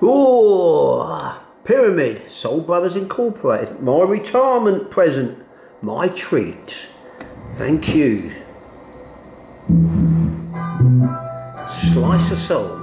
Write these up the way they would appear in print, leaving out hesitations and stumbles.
Oh, Pyramid, Soul Brothers Incorporated. My retirement present. My treat. Thank you. Slice of soul.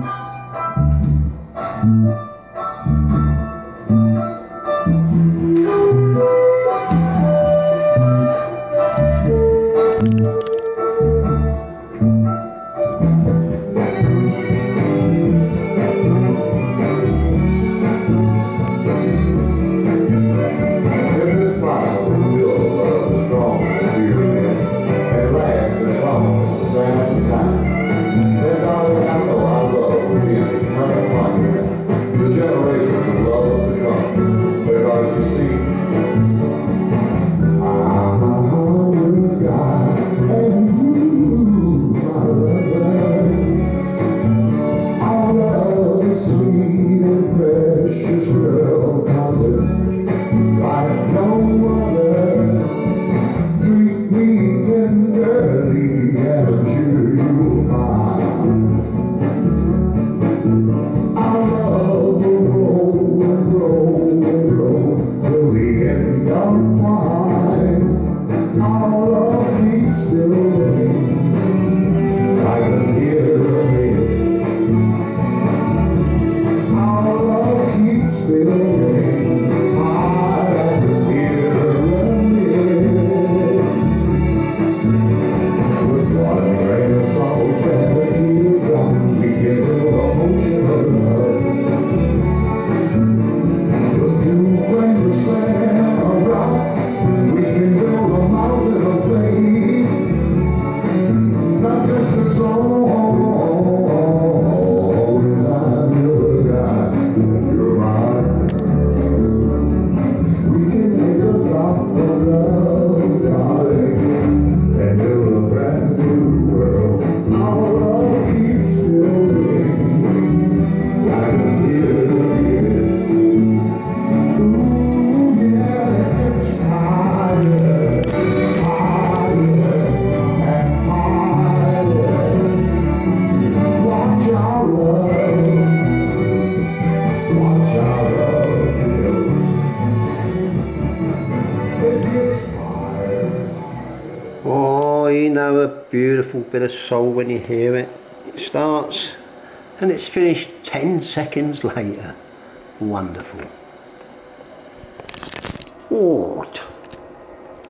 Oh, you know a beautiful bit of soul when you hear it. It starts and it's finished 10 seconds later. Wonderful. What?